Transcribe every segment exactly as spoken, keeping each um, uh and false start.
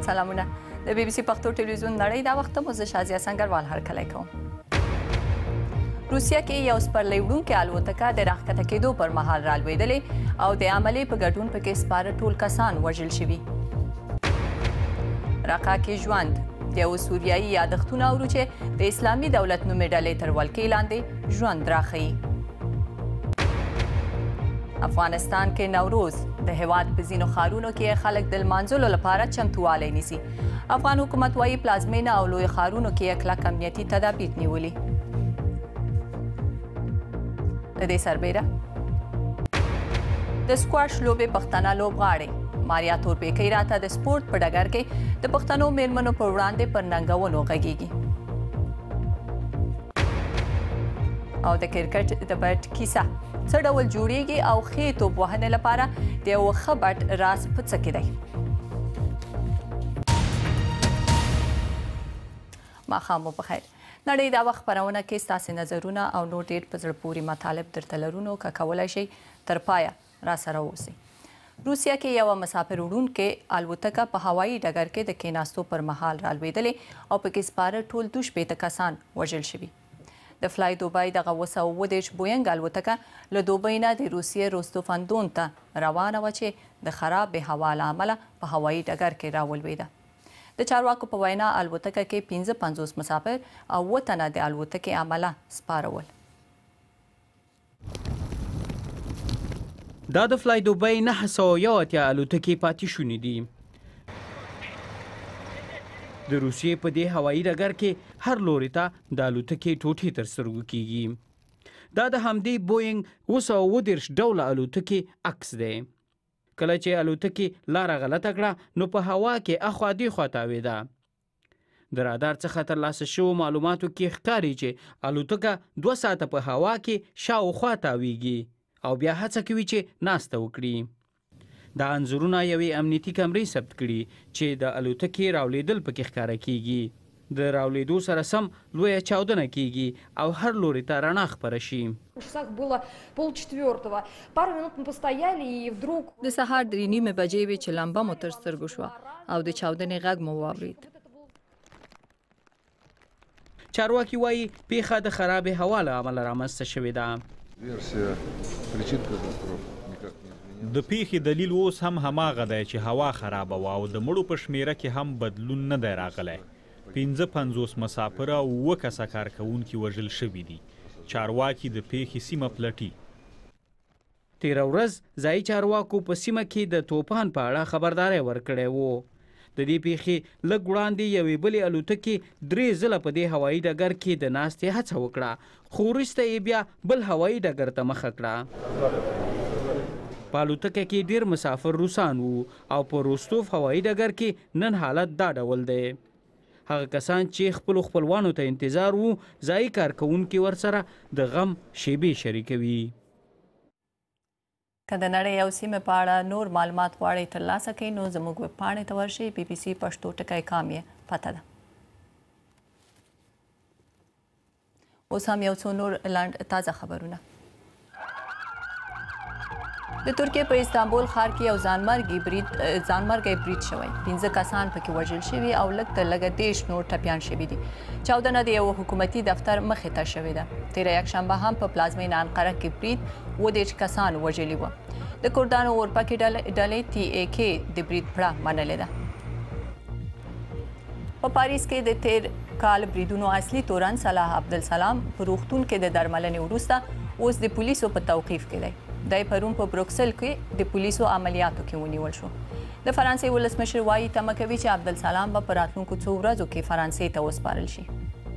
سلامونه. د بي بي سي پښتو ټلویزیون نړۍ دا وخت مو زه شازیه سنگروال هرکلی کوم. روسیه کې یو سپرلی وړونکې الوتکه د راښکته کېدو پر مهال رالوېدلې او د عملې په ګډون پکې سپاره ټول کسان وژل شوي. رقه کې ژوند د یو سوریایي یادښتونه اورو چې د اسلامي دولت نومې ډلې تر ولکې لاندې ژوند راښیي. افغانستان کې نوروز د هېواد په ځینو ښارونو کې خلک د لمانځلو لپاره چمتووالی نیسي. افغان حکومت وایي پلازمینه او لوی ښارونو کې یې کلک امنیتي تدابیر نیولي. د دې سربیره د سکواش لوبې پښتنه لوبغاړې ماریا تورپیکۍ راته د سپورت په ډګر کې د پښتنو میرمنو پر وړاندې پر ننګونو غږیږي. او د کرکټ د بټ کیسه څه ډول جوړیږي او ښې توپ وهنې لپاره د یو ښه بټ راز په څه کې دی. ماښام مو پخیر. نړۍ دا وخت خپرونه کې ستاسې نظرونه او نور ډېر په زړه پورې مطالب درته لرو نو که کولی شئ تر پایه راسره اوسئ. روسیه کې یوه مسافر وړونکې الوتکه په هوایي ډګر کې د کېناستو پر مهال رالوېدلې او پکې سپاره ټول دوه شپېته کسان وژل شوي. د فلای دوبای دغه اوه سوه اووه دېرش بوینګ الوتکه له دوبۍ نه د روسیې روستوف-آن-دون ته روانه وه چې د خرابې هوا له امله په هوایي ډګر کې راولوېده. د چارواکو په وینا الوتکه کې پنځه پنځوس مسافر او اووه تنه د الوتکې عمله سپاره ول. دا د فلای دوبۍ نهه سوه یو اتیا الوتکې پاتې شونې دي. د روسیې په دې هوایي ډګر کې هر لوري ته د الوتکې ټوټې تر سترګو کیږي. دا د همدې بوینګ اوه سوه اووه دېرش ډوله الوتکې عکس دی. کله چې الوتکې لاره غلطه کړه نو په هوا کې اخوا دېخوا تاوېده. د رادار څخه ترلاسه شوو معلوماتو کې ښکاري چې الوتکه دوه ساعته په هوا کې شاوخوا تاویږي او بیا هڅه کوي چې ناسته وکړي. دا انځورونه یوې امنیتي کمرې ثبت کړي چې د الوتکې راولېدل پکې ښکاره کیږي. د راولېدو سره سم لویه چاودنه کیږي او هر لوري ته رڼا خپره شي. د سهار درې نیمې بجې وې چې لمبه مو تر سترګو شوه او د چاودنې غږ مو واورېد. چارواکي وایي پیښه د خرابې هوا له امله رامنځته شوې ده. د پیښې دلیل اوس هم هماغه دی چې هوا خرابه وه او د مړو په شمیره کې هم بدلون نه دی راغلی. پنځه پنځوس مسافر او اووه کسه کارکوونکي وژل شوي دي. چارواکي د پیښې سیمه پلټي. تېره ورځ ځایي چارواکو په سیمه کې د توپان په اړه خبرداری ورکړی و. د دې پیښې لږ وړاندې یوې بلې الوتکې درې ځله په دې هوایي ډګر کې د ناستې هڅه وکړه خو وروسته یې بیا بل هوایي ډګر ته مخه کړه. په الوتکه کې ډېر مسافر روسان وو او په روستوف هوایي ډګر کې نن حالت دا ډول دی. هغه کسان چې خپلو خپلوانو ته انتظار وو ځایي کارکوونکي ورسره د غم شیبې شریکوي. که د نړۍ او سیمې په اړه نور معلومات غواړئ ترلاسه کړئ نو زموږ ویبپاڼې ته ورشئ. بي بي سي پښتو ټکی کام یې پته ده. اوس هم یو څو نور لنډ تازه خبرونه. د ترکیې په استانبول ښار کې یو ځانمرګي برید ځانمرګی برید شوی. پنځه کسان پکې وژل شوي او لږ تر لږه دېرش نور ټپیان شوي دي. چاودنه د یو حکومتي دفتر مخې ته شوې ده. تېره یکشنبه هم په پلازمینه انقره کې برید اووه دېرش کسان وژلي وو. د کردانو اورپکې ډلې تی ای کې د برید پړه منلې ده. په پاریس کې د تېر کال بریدونو اصلي تورن صلاح عبدالسلام په روغتون کې د درملنې وروسته اوس د پولیسو په توقیف کې دی. دی پرون په بروکسل کې د پولیسو عملیاتو کې ونیول شو. د فرانسې ولسمشر وایي تمه کوي چې عبدالسلام به په راتلونکو څو ورځو کې فرانسې ته وسپارل شي.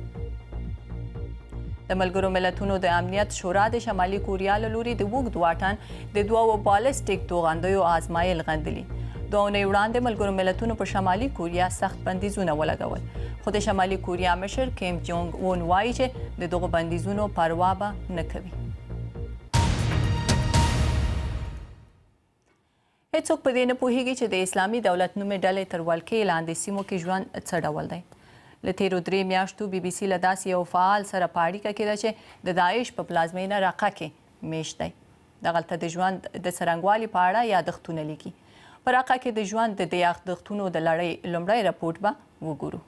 د ملګرو ملتونو د امنیت شورا د شمالي کوریا له لوري د اوږد واټن د دوو بالستیک توغندیو آزمایل غندلي. دوه اونۍ وړاندې ملګرو ملتونو په شمالي کوریا سخت بندیزونه ولګول خو د شمالي کوریا مشر کیم جونګ اون وایي چې د دغو بندیزونو پروا به نه کوي. هیڅوک په دې نه پوهیږي چې د اسلامي دولت نومې ډلې تر ولکې لاندې سیمو کې ژوند څه ډول دی. له تېرو درې میاشتو بي بي سي له داسې یو فعال سره په اړیکه کې ده چې د داعش په پلازمینه رقه کې میشت دی. دغلته د ژوند د څرنګوالي په اړه یادښتونه لیکي. په راقه کې د ژوند د دې یادښتونو د لړۍ لومړی رپورټ به وګورو.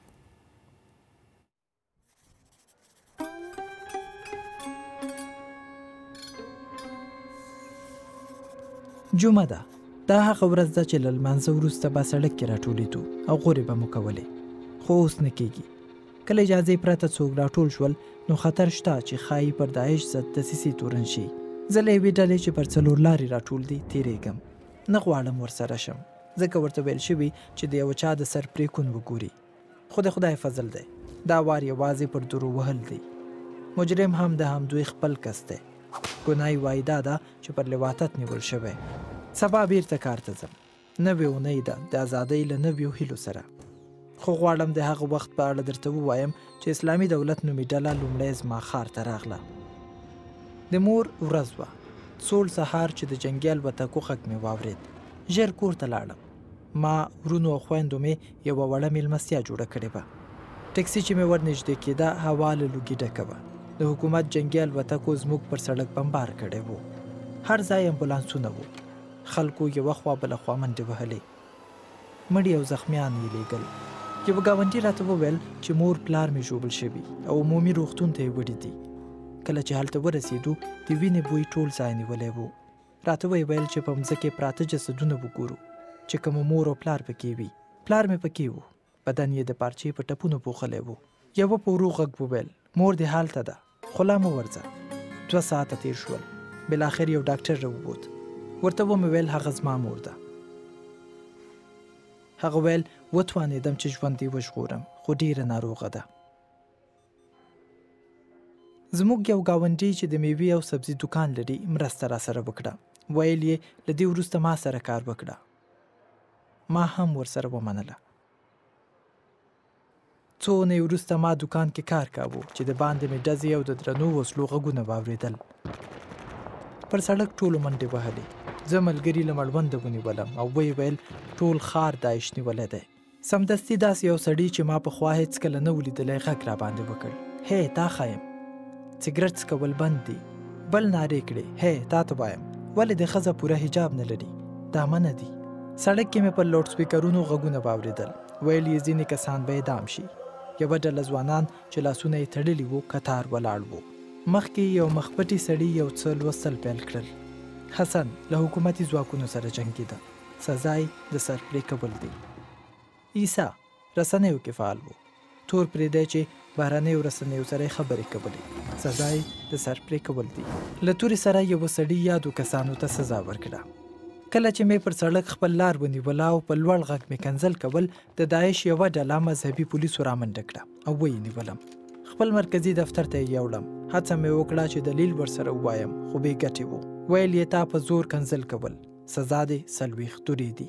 جمعه ده. دا هغه ورځ ده چې له لمانځه وروسته به سړک کې راټولېدو او غورې به مو کولې، خو اوس نه کېږي. کله اجازې پرته څوک راټول شول نو خطر شته چې ښایي پر داعش ضد دسیسې تورن شي. زه له یوې ډلې چې پر څلور لارې راټول دي تېرېږم. نه غواړم ورسره شم ځکه ورته ویل شوي چې د یوه چا د سر پرېکون وګوري. خو د خدای فضل دی دا وار یوازې پر درو وهل دی. مجرم هم د همدوی خپل کس دی. ګناه یې وایي دا ده چې پر لواطت نیول شوی. سبا بیرته کار ته ځم. نوې اونۍ ده د ازادۍ له نویو هیلو سره. خو غواړم د هغه وخت په اړه درته ووایم چې اسلامي دولت نومې ډله لومړی زما ښار ته راغله. د مور ورځ وه. سوړ سهار چې د جنګیال وتکو غږ مې واورېد. ژر کور ته لاړم. ما ورونو او خویندو مې یوه وړه میلمستیا جوړه کړې وه. ټکسي چې مې ورنږدې کېده هوا له لوګي ډکه وه. د حکومت جنګیال وتکو زموږ پر سړک بمبار کړی و. هر ځای امبولانسونه وو. خلکو یوه خوا بله خوا منډې وهلې. مړي او زخمیان یې لیږل. یوه ګاونډي راته وویل چې مور پلار مې ژوبل شوي او عمومي روغتون ته یې وړي دي. کله چې هلته ورسېدو د وینې بوی ټول ځای نیولی و. راته ویې ویل چې په مځکې پراته جسدونه وګورو چې کومه مور او پلار پکې وي. پلار مې پکې و. بدن یې د پارچې په ټپونو پوښلی و. یوه په ورو غږ وویل مور دې هلته ده خو لا مه ورځه. دوه ساعته تیر شول. بالاخر یو ډاکټر راووت. ورته ومې ویل هغه زما مور ده. هغه ویل وتوانېدم چې ژوندی وژغورم خو ډیره ناروغه ده. زموږ یو ګاونډي چې د میوې او سبزي دکان لري مرسته راسره وکړه. ویل یې له دې وروسته ما سره کار وکړه. ما هم ورسره ومنله. څو اونۍ وروسته ما دکان کې کار کاوه چې د باندې مې ډزې او د درنو وسلو غږونه واورېدل. پر سړک ټولو منډې وهلې. زه ملګري له مړونده ونیولم او ویې ویل ټول ښار داعش نیولی دی. سمدستي داسې یو سړي چې ما پخوا هېڅکله نه و لیدلی غږ راباندې وکړ. هی تا ښایم سګرټ څکول بند دي. بل نارې کړې هی تا ته وایم ولې د ښځه پوره حجاب نه لري دا منع دي. سړک کې مې پر لوډ سپیکرونو غږونه واورېدل. ویل یې ځینې کسان به اعدام شي. یوه ډله ځوانان چې لاسونه یې تړلي وو کتار ولاړ وو. مخکې یو مخپټي سړي یو څه لوستل پیل کړل. حسن له حکومتي ځواکونو سره جنګېده. سزا یې د سر پرې کول دی. عیسی رسنیو کې فعال و. تور پرېدی چې بهرنیو رسنیو سره یې خبرې کولې. سزا یې د سر پرې کول دی. له تورې سره یوه سړي یادو کسانو ته سزا ورکړه. کله چې مې پر سړک خپل لار ونیوله او په لوړ غږ مې کنځل کول د داعش یوه ډله مذهبي پولیسو رامنډه کړه او ویې نیولم. خپل مرکزي دفتر ته یې یوړم. هڅه مې وکړه چې دلیل ورسره ووایم خو بې ګټې و. ویل یې تا په زور کنځل کول سزا دې څلوېښت تورې دي.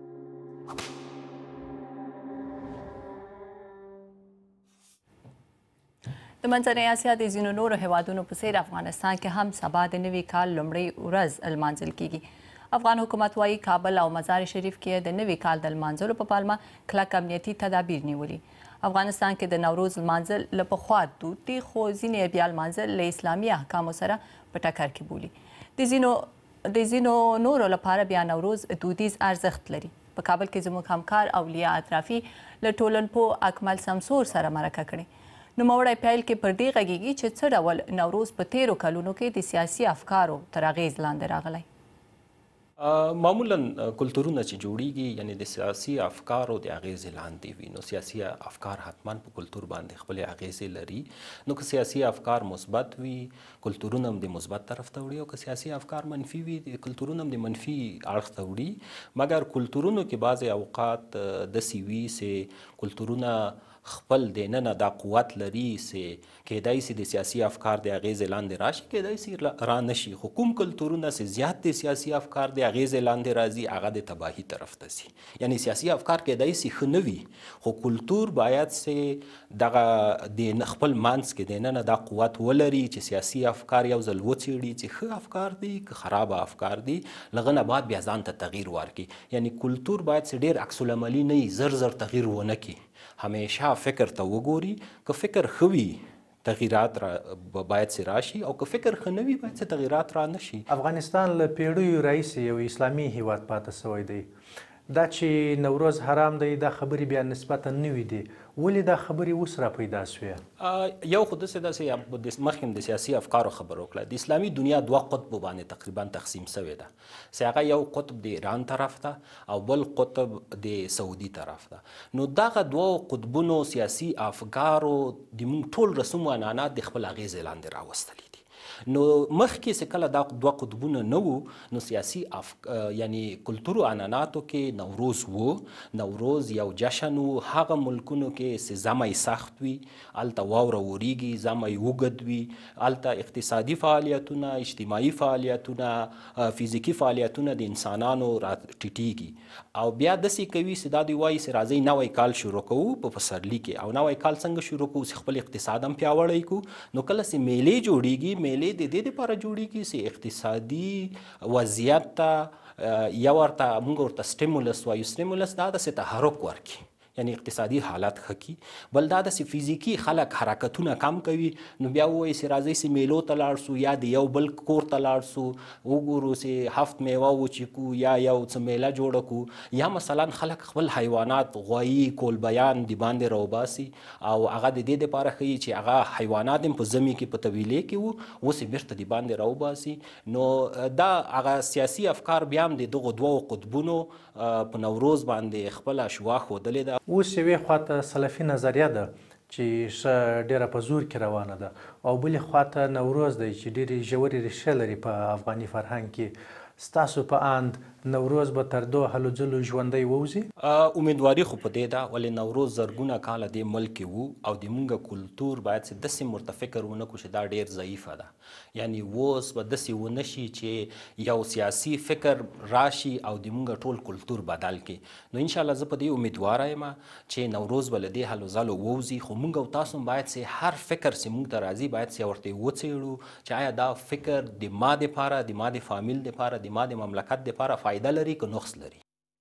د منځنۍ اسیا د ځینو نورو هیوادونو په څیر افغانستان کې هم سبا د نوي کال لومړۍ ورځ لمانځل کیږي. افغان حکومت وايي کابل او مزار شریف کې د نوي کال د لمانځلو په پالمه کلک امنیتي تدابیر نیولي. افغانستان کې د نوروز لمانځل له پخوا دود دي خو ځینې بیا لمانځل له اسلامي احکامو سره په ټکر کې بولي. د ځینو د ځینو نورو لپاره بیا نوروز دودیز ارزښت لري. په کابل کې زموږ همکار اولیا اطرافي له ټولنپوه اکمل سمسور سره مرکه کړې. نوموړی پیل کې پر دې غږیږي چې څه ډول نوروز په تیرو کلونو کې د سیاسي افکارو تر اغیز لاندې راغلی. معمولا کلتورونه چې جوړیږي یعنی د سیاسي افکارو د اغیزې لاندې وي. نو سیاسي افکار حتما په کلتور باندې خپلې اغیزې لري. نو که سیاسي افکار مثبت وي کلتورونه هم د مثبت طرف ته وړي او که سیاسي افکار منفي وي کلتورونه هم د منفي اړخ ته وړي. مګر کلتورونو کې بعضې اوقات داسې وي چې کلتورونه خپل دننه دا قوت لري چې کېدای شي د سیاسي افکار د اغیزې لاندې راشي کېدای شي را نشي. خو کوم کلتورونه چې زیات د سیاسي افکار د اغیزې لاندې راځي هغه د تباهي طرف ته ځي. یعنی سیاسي افکار کېدای شي ښه نه وي خو کلتور باید چې دغه د خپل منځ کې دننه دا قوت ولري چې سیاسي افکار یو ځل وڅېړي چې ښه افکار دي که خرابه افکار دي له هغه نه بعد بیا ځان ته تغییر ورکړي. یعنی کلتور باید چې ډېر عکس العملي نه وي زر زر تغییر ونه کړي. همیشه فکر ته وګوري که فکر ښه وي تغییرات را باید سي راشي او که فکر ښه نه وي باید څه تغییرات را نشي. افغانستان له پیړیو راهیسې یو اسلامي هیواد پاتې سوی دی. دا چې نوروز حرام دی دا خبرې بیا نسبتا نوي دي، ولې دا خبرې اوس را پیدا سوې؟ یو خو داسې داسې مخکې هم د سیاسي افکارو خبر وکړه. د اسلامي دنیا دوه قطب باندې تقریبا تقسیم سوې ده، چې هغه یو قطب د ایران طرف ته او بل قطب د سعودي طرف ته. نو دغه دوه قطبونو سیاسي افکارو د موږ ټول رسوم و عنعنات د خپل اغېزې لاندې راوستلي دي. نو مخکې چې کله دا دوه قطبونه نه وو نو سیاسي اف... یعنی کلتور و عنعناتو کې نوروز وو. نوروز یو جشن وو. هغه ملکونو کې چې ژمی سخت وي هلته واوره وریږي، ژمی اوږد وي، هلته اقتصادي فعالیتونه، اجتماعي فعالیتونه، فزیکي فعالیتونه د انسانانو را ټیټیږي او بیا داسې کوي چې دا دوی وایي چې راځئ نوی کال شروع کوو په پسرلي کې. او نوی کال څنګه شروع کوو چې خپل اقتصاد هم پیاوړی کړو. نو کله چې میلې جوړیږي، میلې د دې لپاره جوړیږي چې اقتصادي وضعیت ته یا ورته موږ ورته سټیمولس وایو. سټیمولس دا داسې تحرک ورکړي، یعنی اقتصادي حالت ښه کړي. بل دا داسې فزیکي خلک حرکتونه کم کوي. نو بیا ووایي چې راځئ چې میلو ته لاړ سو یا د یو بل کور ته لاړ سو، وګورو چې هفت میوه وچکو یا یو څه میله جوړه کړو. یا مثلا خلک خپل حیوانات غوایي، کولبیان د باندې راوباسي او هغه د دې دپاره ښیي چې هغه حیوانات هم په ژمي کې په طویلې کې وو، اوس یې بېرته د باندې راوباسي. نو دا هغه سیاسي افکار بیا هم د دغو دوو قطبونو په نوروز باندې خپله شوا ښودلې ده. اوس یوې خواته سلفي نظریه ده چې ښه ډېره په زور کې روانه ده او بلې خواته نوروز دی چې ډېرې ژورې ریښې لري په افغاني فرهنګ کې. ستاسو په اند نوروز به تر دو هلو ځلو ژوندی ووځي؟ امیدواري خو په دې ده، ولې نوروز زرګونه کاله دې ملک کې وو او د مونږ کلتور باید چې داسې ورته فکر ونه کړو چې دا ډېر ضعیفه ده. یعنی اوس به داسې ونه شي چې یو سیاسي فکر راشي او د مونږ ټول کلتور بدل کړي. نو انشاءالله زه په دې امیدواره یم چې نوروز به له دې هلو ځلو ووځي. خو مونږ او تاسو باید چې هر فکر چې مونږ ته راځي باید چې ورته وڅېړو چې آیا دا فکر د ما دپاره، د ما د فامیل دپاره، د ما د مملکت دپاره فایده لري که نقص لري.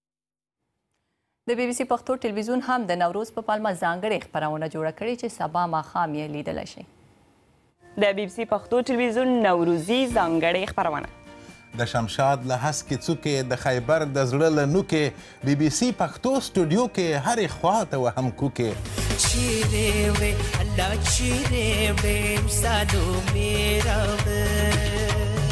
د بي بي سي پښتو ټلویزیون هم د نوروز په پالمه ځانګړې خپرونه جوړه کړې چې سبا ماښام یې لیدلی شئ. د بي بي سي پښتو ټلویزیون نوروزي ځانګړې خپرونه د شمشاد له هسکې څوکې د خیبر د زړه له نوکې بي بي سي پښتو سټوډیو کې هرې خواته وهم کوکې چیرې وړې الله چیرې وړې سادو میرا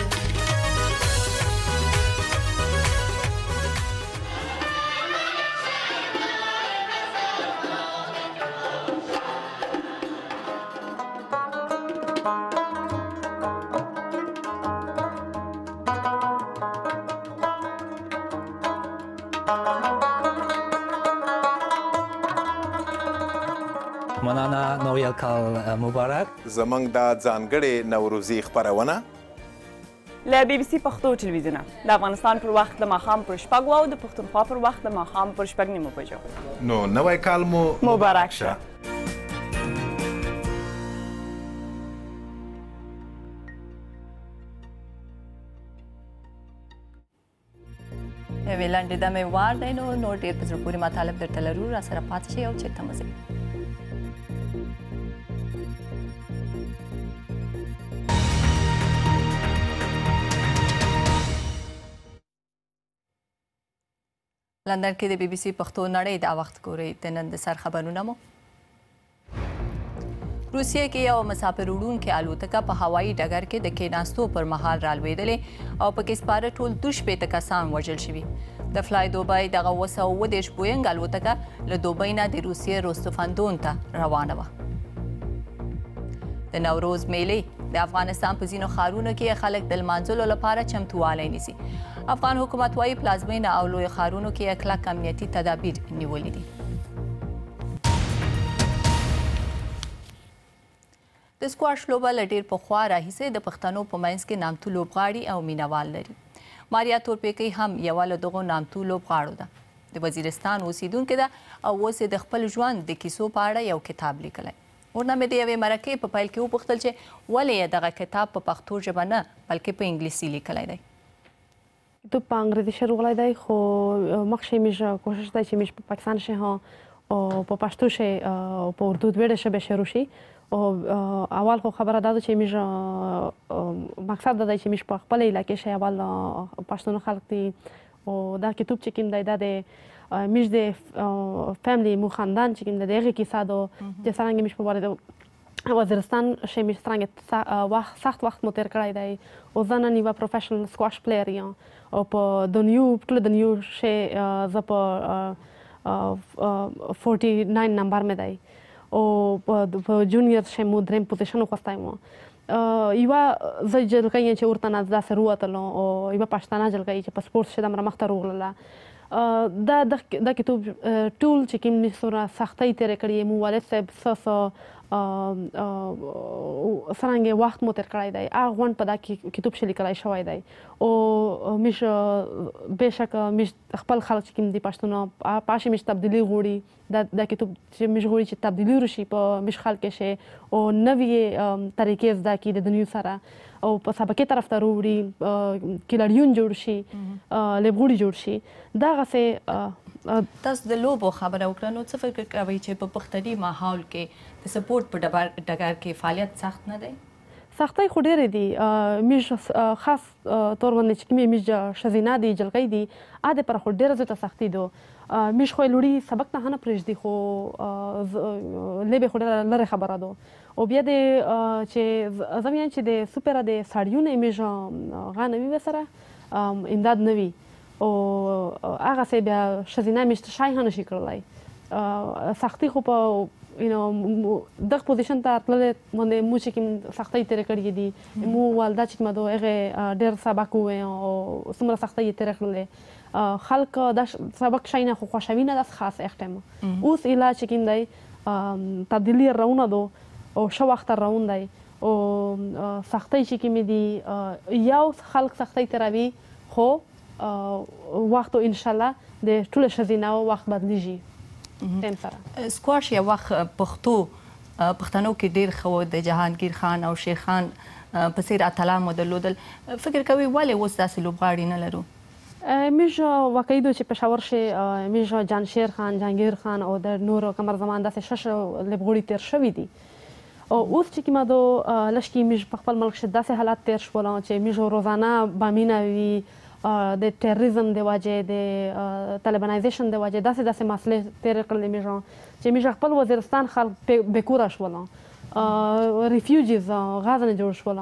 مننه، نوی کال مبارک. زموږ دا ځانګړې نوروزي خپرونه له بي بي سي پښتو ټلویزیونه د افغانستان پر وخت د ماښام پر شپږو او د پښتونخوا پر وخت د ماښام پر شپږ نیمو بجو. نو نوی کال مو مبارک شه. یوې لنډې دمې وار دی، نو نور ډېر په زړه پورې مطالب درته لرو. راسره پاتې شئ او چېرته مه ځئ. لندن کې د بي بي سي پښتو نړۍ دا وخت ګورئ. د نن د سر خبرونه مو روسیې کې یو مسافر وړونکې الوتکه په هوایي ډګر کې د کېناستو پر مهال رالوېدلې او پکې سپاره ټول دوه شپېته کسان وژل شوي. د فلای دوبۍ دغه اوه سوه اووه دېرش بوینګ الوتکه له دوبۍ نه د روسیې روستوف-آن-دون ته روانه وه. د نوروز میلې د افغانستان په ځینو ښارونو کې خلک د لمانځلو لپاره چمتووالی نیسي. افغان حکومت وایي پلازمینه او لویو ښارونو کې کلک امنیتي تدابیر نیولي دي. د سکواش لوبه له ډېر پخوا راهیسې د پښتنو په منځ کې نامتو لوبغاړي او مینوال لري. ماریا تورپیکۍ هم یوه له دغو نامتو لوبغاړو ده. د وزیرستان اوسیدونکې ده او اوس یې د خپل ژوند د کیسو په اړه یو کتاب لیکلی. ورنه مې د یوې مرکې په پیل کې وپوښتل چې ولې یې دغه کتاب په پښتو ژبه نه بلکې په انګلیسي لیکلی دی. تو په انګریزي راغلی دی، خو مخکې موږ کوشش دی چې موږ په پاکستان شه ها او په پښتو شه او په اردو دوه ژبې شروع شي اول خو خبره دا ده چې موږ مقصد دا دی چې موږ په خپل علاقې شی اول پښتون خلک دي او دا کتاب چې کوم دی دا د موږ د فیملی مو خاندان چې کوم دی د هغې کیسه ده چې څرنګه موږ په وارد وزیرستان شی موږ څرنګه سخت وخت مو تېر کړی دی او زه نن یوه پروفیشنل سکواش پلیر یم او په دنیو ټوله دنیو شی زه په فورټي ناین نمبر مې دی او په جونیور شی مو درېیم پوزیشن وخوستی مو یوه زه جلګۍ یم چې ورته نه داسې رووتلو او یوه پښتانه جلګۍ چې په سپورټس کښې دومره مخته روغلله دا دا کتاب ټول چې کوم څومره سختۍ تېرې کړې مو والد صاحب څه څه څرنګه وخت مو تېر کړی دی هغه غونډ په دا کتاب کښې لیکلی شوی دی او موږ بېشکه موږ خپل خلک چې کوم دي پښتونه په هغه شی موږ تبدیلي غواړي دا دا کتاب چې موږ غواړي چې تبدیلي وشي په موږ خلک کښې او نوې طریقې زده کړي د دنیو سره او په سابقې طرف ته راوړي کیلریون جوړ شي لوبغاړي جوړ شي دغسې تاسو د لوبو خبره وکړه نو څه فکر کوئ چې په پښتني ماحول کې د سپورټ په ډګر کې فعالیت سخت نه دی؟ سختۍ خو ډېرې دي موږ خاص طور باندې چې کومې موږ ښځینه دي جلګۍ دي هغه دپاره خو ډېره زیاته سختي ده موږ خو یې لوړي سبق ته هم نه پرېږدي خو لوبې خو ډېره لرې خبره ده او بیا د چې زه وایم چې د سوپره د ساړیو نه یې موږ هغه نه وي ورسره امداد نه وي او هغسې بیا ښځینه موږ ته شی هم نشي کړلی سختي خو په دغه پوزیشن ته تللی باندې مو چې کوم سختۍ تېرې کړې دي مو والده چې کومه ده هغې ډېر سبق ووایه او څومره سختۍ یې تېره کړلې خلک دا سبق شی نه خو خوښوي نه داسې خاص ایخ ټایم اوس ایله چې کوم دی تبدیلي روانه ده او ښه وخت روان دی او سختۍ چې کومې دي یو خلک سختۍ تېروي خو وخت انشاءالله د ټولو ښځینهو وخت بدلیږي سکواش یو وخت پښتو پښتنو کې ډېر ښه و د جهانګیر خان او شیر خان په څېر اتلان مو درلودل فکر کوئ ولې اوس داسې لوبغاړي نه لرو؟ موږ واقعي ده چې پېښور کښې موږ جانشیر خان جهانګیر خان او د نورو قمر زمان داسې ښه ښه لوبغاړي تېر شوي دي او اوس چې کومه ده لږ کې موږ په خپل ملک کښې داسې حالات تېر شول چې موږ روزانه بامونه وي د ټیرریزم د وجې د طالبانایزیشن د وجې داسې داسې مسلې تېرې کړلې موږ چې موږ خپل وزیرستان خلک بېکوره شول ریفیوجیز غازه نه جوړ شول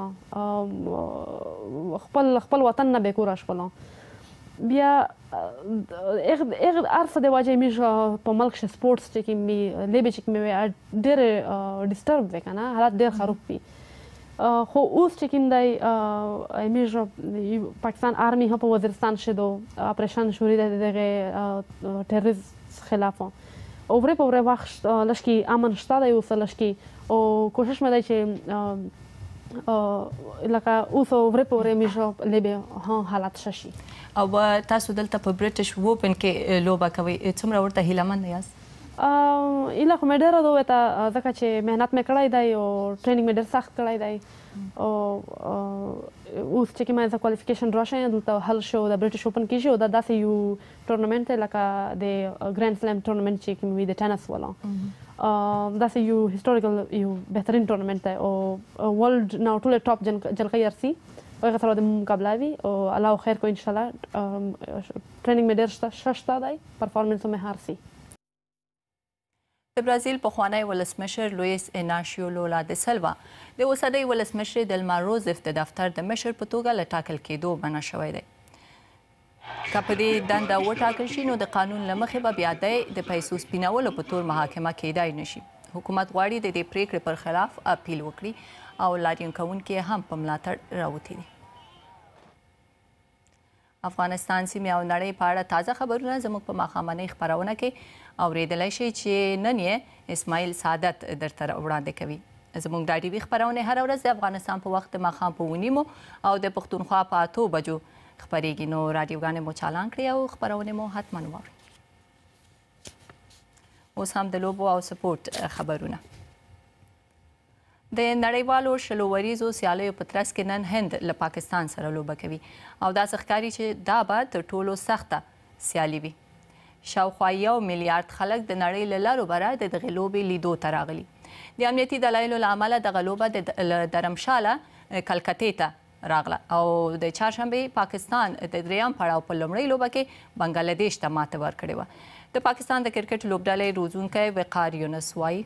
خپل خپل وطن نه بېکوره شول بیا هغه هر څه د وجې موږ په ملک کښې سپورټس چې کوم وي لوبې چې کومې وي ډېرې ډسټرب وي که نه حالات ډېر خراب وي خو اوس چې کوم دی موږ پاکستان آرمي هم په وزیرستان کښې ده اپریشن شروع دی د دغې ټیرریزم خلاف او ورې په ورې وخت لږ کې امن شته دی اوس لږ کې او کوشش مې دی چې لکه اوس ورې په ورې موږ لوبې هم حالات ښه شي او تاسو دلته په برټش ووپن کې لوبه کوئ څومره ورته هیله یاست؟ ایله خو مې ډېره ده ورته ځکه چې محنت مې کړی دی او ټریننګ مې ډېر سخت کړی دی او اوس چې کومه زه کوالیفیکیشن راشی یم دلته حل شو د برټش اوپن کېږي او دا داسې یو ټورنمنټ دی لکه د ګرینډ سلیم ټورنمنټ چې کوم وي د ټینس والا داسې یو هسټوریکل یو بهترین ټورنمنټ دی او ورلډ نه ټولې ټاپ جلغۍ ارسي هغه سره د مقابله وي او الله خیر کو انشاءالله ټریننګ مې ډېر ښه شته دی پرفارمنس مې ښه رسي د برازیل پخوانی ولسمشر لویس اناشیو لولا د سلوا د اوسنۍ ولسمشر دلما روزف د دفتر د مشر په توګه له ټاکل کېدو منع شوی دی. که په دې دنده وټاکل شي نو د قانون له مخې به بیا دی د پیسو سپینولو په تور محاکمه کېدای نشي. حکومت غواړي د دې پریکړې پر خلاف اپیل وکړي او لاریون کوونکي هم په ملاتړ راوتي دي. افغانستان سیمې او نړۍ په اړه تازه خبرونه زموږ په ماښامنۍ خپرونه کې اورېدلی شئ چې نن یې اسماعیل سعادت درته وړاندې کوي. زموږ دا ټي وي خپرونې هره ورځ د افغانستان په وخت د ماښام په اوه نیمو او د پښتونخوا په اتو بجو خپرېږي. نو راډیوګانې مو چالان کړئ او خپرونې مو حتما واورئ. اوس هم د لوبو او سپورټ خبرونه. د نړیوالو شلو وریزو سیالیو په ترڅ کې نن هند له پاکستان سره لوبه کوي او داسې ښکاري چې دا به تر ټولو سخته سیالي وي. شاوخوا یو میلیارډ خلک د نړۍ له لارو بره د دغې لوبې لیدو ته راغلي. د امنیتي دلایلو له امله دغه لوبه د درمشاله کلکتې ته راغله او د چهارشنبې پاکستان د دریم پړاو په لومړۍ لوبه کې بنګلادیش ته ماته ورکړې وه. د پاکستان د کرکټ لوبډلې روزونکی وقار یونس وایي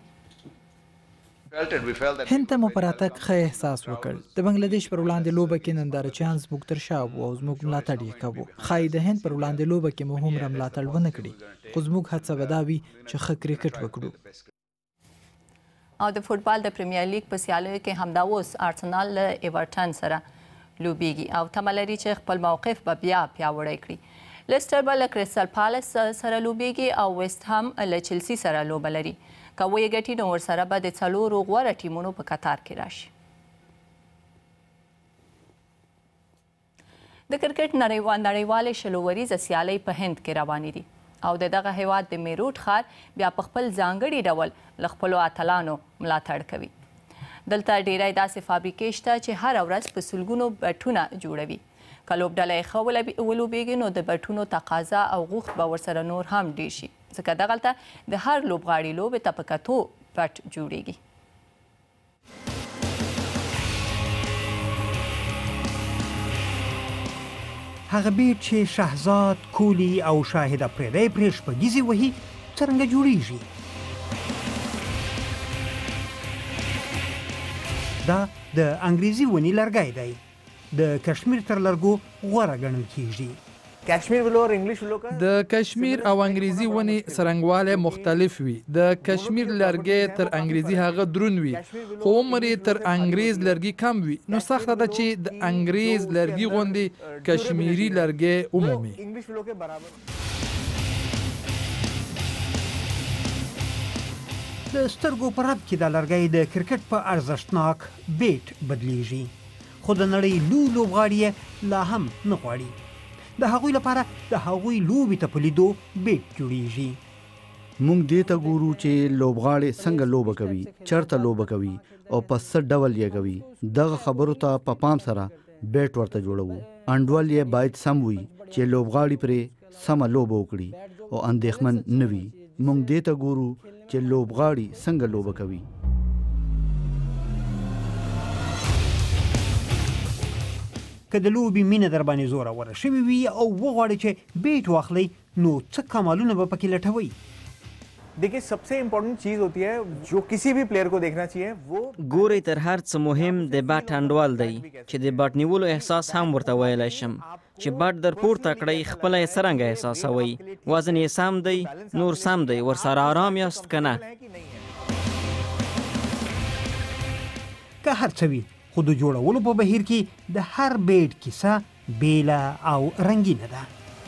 هند ته مو پر اتک ښه احساس وکړ. د بنګلادیش پر وړاندې لوبه کې نندارچیان زموږ تر شا وو او زموږ ملاتړ یې کوو. ښایي د هند پر وړاندې لوبه کې مو هومره ملاتړ ونه کړي، خو زموږ هڅه به دا وي چې ښه کرکټ وکړو. او د فوټبال د پریمیر لیګ په سیالیو کې همدا اوس ارسنال له ایورټن سره لوبیږي او تمه لري چې خپل موقف به بیا پیاوړی کړي. لیسټر به له کریسټل پالاس سره لوبیږي او ویسټ هم له چلسي سره لوبه لري. که ویې ګټي نو ورسره به د څلورو غوره ټیمونو په کتار کې راشي. د کرکټ نړیوالې شلو وریزه سیالۍ په هند کې روانې دي او د دغه هیواد د میروټ ښار بیا په خپل ځانګړي ډول له خپلو اتلانو ملاتړ کوي. دلته ډیری داسې فابریکې شته چې هره ورځ په سلګونو بټونه جوړوي. که لوبډله یې ښه ولوبیږي نو د بټونو تقاضا او غوښت به ورسره نور هم ډیر شي، ځکه دغلته د هر لوبغاړي لوبې ته په کتو بټ جوړیږي. هغه بیټ چې شهزاد، کولی او شاهد افریدی پرې شپږیزې وهي څرنګه جوړیږي؟ دا د انګریزي ونې لرګی دی. د کشمیر تر لرګو غوره ګڼل کیږي. د کشمیر او انګریزي ونې څرنګوالی مختلف وي. د کشمیر لرګی تر انګریزي هغه دروند وي، خو عمر یې تر انګریز لرګي کم وي، نو سخته ده چې د انګریز لرګي غوندې کشمیري لرګی ومومي. د سترګو په رپ کې دا لرګی د کرکټ په ارزښتناک بیټ بدلیږي، خو د نړۍ لوی لوبغاړي یې لا هم نه غواړي. د هغوی لپاره د هغوی لوبې ته په لیدو بیټ جوړیږي. موږ دې ته ګورو چې لوبغاړي څنګه لوبه کوي، چرته لوبه کوي او په څه ډول یې کوي. دغه خبرو ته په پام سره بیټ ورته جوړوو. انډول یې باید سم وي چې لوبغاړي پرې سمه لوبه وکړي او اندېښمن نه وي. موږ دې ته ګورو چې لوبغاړي څنګه لوبه کوي. که د لوبې مینه در باندې زوروره شوې وي او وغواړئ چې بیټ واخلئ نو څه کمالونه به پکې لټوئ. देखिए सबसे इम्पोर्टेंट चीज होती है जो किसी भी प्लेयर को देखना चाहिए वो ګوري تر هر څه مهم د بات انډوال دی چې د بات نیولو احساس هم ورته ویلی شم چې بات در پورته کړئ خپله یې څرنګه احساسوئ، وزن یې سم دی، نور سم دی، ورسره آرام یاست که نه. که هر څه وي خو د جوړولو په بهیر کې د هر بیټ کیسه بیله او رنګینه ده.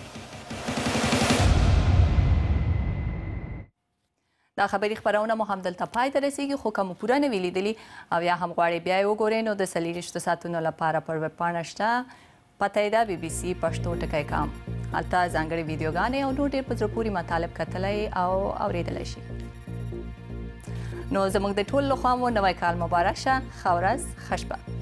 دا خبري خبرونه مو هم دلته پای ته رسیږي، خو که مو پوره نه وي لیدلي او یا هم غواړئ بیا یې وګورئ نو د څلېرویشتو ساعتونو لپاره پر ویب پاڼه شته، پته یې ده بي بي سي پښتو ټکی کام. هلته ځانګړې ویډیوګانې او نور ډېر په زړه پورې مطالب کتلی او اورېدلی شي. نو زموږ د ټولو لخوا مو نوی کال مبارک شه. ښه ورځ، ښه شپه.